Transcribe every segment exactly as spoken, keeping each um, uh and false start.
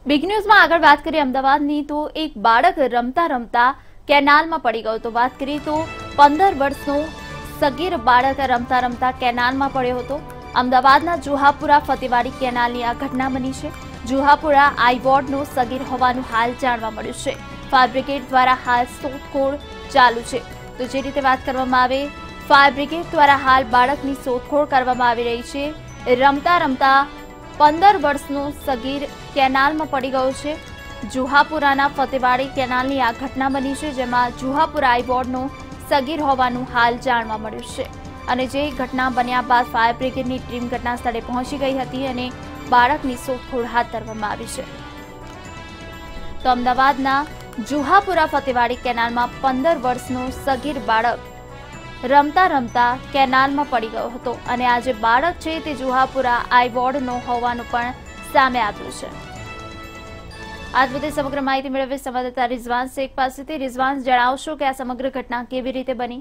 Big ન્યૂઝમાં આગળ વાત કરીએ અમદાવાદની તો એક બાળક રમતા રમતા કેનાલમાં પડી ગયો તો વાત કરીએ તો પંદર વર્ષનો સગીર બાળક રમતા રમતા કેનાલમાં પડ્યો હતો। અમદાવાદના જુહાપુરા ફતેવાડી કેનાલની આ ઘટના બની છે। જુહાપુરા આઈ વોર્ડનો સગીર હોવાનું હાલ જાણવા મળ્યું છે। ફાયર બ્રિગેડ દ્વારા હાલ શોધખોળ ચાલુ છે। તો જે રીતે વાત કરવામાં આવે ફાયર બ્રિગેડ દ્વારા હાલ બાળકની શોધખોળ કરવામાં આવી રહી છે। રમતા રમતા પંદર વર્ષનો સગીર કેનાલમાં પડી ગયો છે। જુહાપુરાના ફતેવાડી કેનાલની આ ઘટના બની છે, જેમાં જુહાપુરા આઈ વોર્ડનો સગીર હોવાનું હાલ જાણવા મળ્યું છે। અને જે ઘટના બન્યા બાદ ફાયર બ્રિગેડની ટીમ ઘટના સ્થળે પહોંચી ગઈ હતી અને બાળકની શોધખોળ હાથ ધરવામાં આવી છે। તો અમદાવાદના જુહાપુરા ફતેવાડી કેનાલમાં પંદર વર્ષનો સગીર બાળક રમતા રમતા કેનાલમાં પડી ગયો હતો અને આ જે બાળક છે તે જુહાપુરા આઈ વોર્ડનો હોવાનું પણ સામે આવ્યું છે। આજ બધે સમગ્ર માહિતી મેળવી સંવાદદાતા રિઝવાન શેખ પાસેથી। રિઝવાન, જણાવશો કે આ સમગ્ર ઘટના કેવી રીતે બની?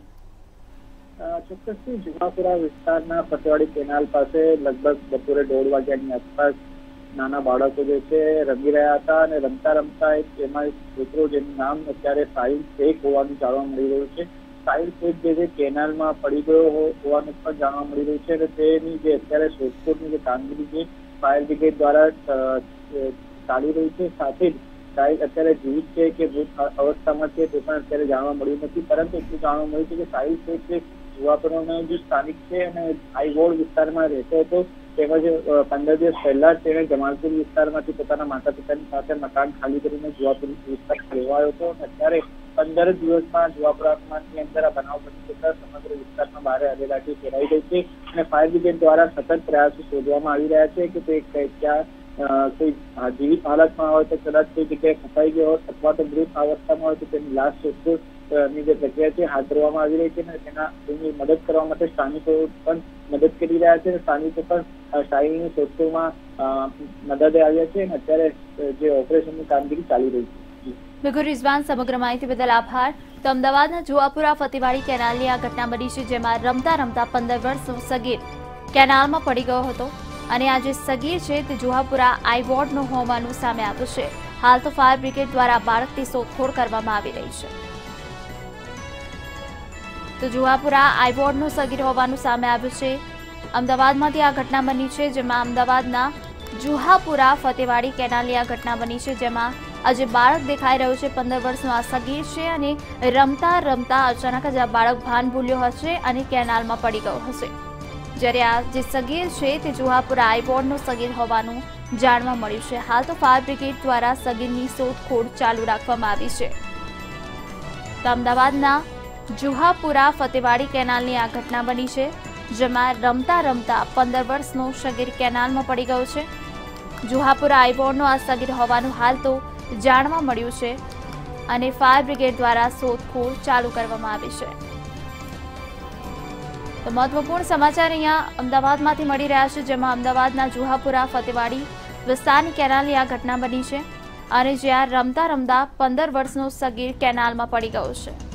ચોક્કસથી જુહાપુરા વિસ્તારના ફતેવાડી કેનાલ પાસે લગભગ બપોરે દોઢ વાગ્યાની આસપાસ નાના બાળકો જે છે રમી રહ્યા હતા અને રમતા રમતા એક એમાં એક છોકરો જેનું નામ અત્યારે સાહિલ શેખ હોવાનું જાણવા મળી રહ્યું છે। સાહિલ શેખ જે છે કેનાલમાં પડી ગયો હોવાનું પણ જાણવા મળી રહ્યું છે અને તેની જે અત્યારે શોધખોળની જે કામગીરી છે ફાયર બ્રિગેડ દ્વારા ચાલી રહી છે। સાથે જ સાહિલ અત્યારે જીવિત છે કે મૃત અવસ્થામાં છે તે પણ અત્યારે જાણવા મળ્યું નથી, પરંતુ એટલું જાણવા મળ્યું છે કે સાહિલ શેખ જે જુહાપુરાનો જે સ્થાનિક છે અને આઈ વોર્ડ વિસ્તારમાં રહેતો હતો, તેમજ પંદર દિવસ પહેલા જ તેણે જમાલપુર વિસ્તારમાંથી પોતાના માતા પિતાની સાથે મકાન ખાલી કરીને જુહાપુર વિસ્તારમાં રહેવા આવ્યો હતો અને અત્યારે પંદર દિવસમાં જુહાપુરાની અંદર આ બનાવ બની જતા સમગ્ર વિસ્તારમાં ભારે અરેરાટી ફેલાઈ ગઈ છે અને ફાયર બ્રિગેડ દ્વારા સતત પ્રયાસો શોધવામાં આવી રહ્યા છે કે તે ક્યાં કોઈ જીવિત હાલતમાં હોય તો કદાચ કોઈ જગ્યાએ ફસાઈ ગયો હોય અથવા તો મૃત અવસ્થામાં હોય તો તેની લાશ શોધખોળની જે પ્રક્રિયા છે હાથ ધરવામાં આવી રહી છે અને તેના તેની મદદ કરવા માટે સ્થાનિકો પણ મદદ કરી રહ્યા છે અને સ્થાનિકો પણ સાહિલની શોધખોળમાં મદદે આવ્યા છે અને અત્યારે જે ઓપરેશનની કામગીરી ચાલી રહી છે। બિલકુલ રિઝવાન, સમગ્ર માહિતી બદલ આભાર। તો અમદાવાદના જુહાપુરા ફતેવાડી કેનાલની આ ઘટના બની છે, જેમાં રમતા રમતા પંદર વર્ષનો સગીર કેનાલમાં પડી ગયો હતો અને આ જે સગીર છે તે જુહાપુરા આઈ વોર્ડનો હોવાનું સામે આવ્યું છે। હાલ તો ફાયર બ્રિગેડ દ્વારા બાળકની શોધખોળ કરવામાં આવી રહી છે। તો જુહાપુરા આઈ વોર્ડનો સગીર હોવાનું સામે આવ્યું છે। અમદાવાદમાંથી આ ઘટના બની છે, જેમાં અમદાવાદના જુહાપુરા ફતેવાડી કેનાલની આ ઘટના બની છે, જેમાં આજે બાળક દેખાઈ રહ્યું છે પંદર વર્ષનો આ સગીર છે અને રમતા રમતા અચાનક જ આ બાળક ભાન ભૂલ્યો હશે અને કેનાલમાં પડી ગયો હશે, જ્યારે આ જે સગીર છે તે જુહાપુરા આઈ વોર્ડનો સગીર હોવાનું જાણવા મળ્યું છે। હાલ તો ફાયર બ્રિગેડ દ્વારા સગીરની શોધખોળ ચાલુ રાખવામાં આવી છે। તો અમદાવાદના જુહાપુરા ફતેવાડી કેનાલની આ ઘટના બની છે, જેમાં રમતા રમતા પંદર વર્ષનો સગીર કેનાલમાં પડી ગયો છે। જુહાપુરા આઈ વોર્ડનો આ સગીર હોવાનું હાલ તો જાણવા મળ્યું છે અને ફાયર બ્રિગેડ દ્વારા શોધખોળ ચાલુ કરવામાં આવી છે। તો મહત્વપૂર્ણ સમાચાર અહીંયા અમદાવાદમાંથી મળી રહ્યા છે, જેમાં અમદાવાદના જુહાપુરા ફતેવાડી વિસ્તારની કેનાલની આ ઘટના બની છે અને જ્યાં રમતા રમતા પંદર વર્ષનો સગીર કેનાલમાં પડી ગયો છે।